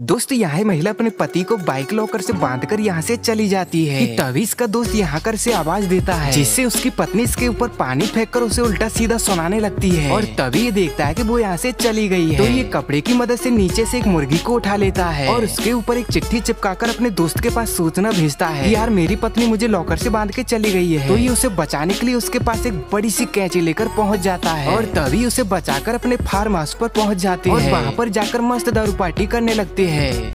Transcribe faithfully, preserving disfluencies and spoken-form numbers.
दोस्त यहाँ महिला अपने पति को बाइक लॉकर से बांधकर यहाँ से चली जाती है कि तभी इसका दोस्त यहाँ कर से आवाज देता है, जिससे उसकी पत्नी इसके ऊपर पानी फेंककर उसे उल्टा सीधा सुनाने लगती है। और तभी ये देखता है कि वो यहाँ से चली गई है। तो ये कपड़े की मदद से नीचे से एक मुर्गी को उठा लेता है और उसके ऊपर एक चिट्ठी चिपकाकर अपने दोस्त के पास सूचना भेजता है कि यार मेरी पत्नी मुझे लॉकर से बांध के चली गई है। तो ये उसे बचाने के लिए उसके पास एक बड़ी सी कैंची लेकर पहुँच जाता है और तभी उसे बचाकर अपने फार्म हाउस पर पहुँच जाते हैं और वहाँ पर जाकर मस्त दारू पार्टी करने लगते हैं।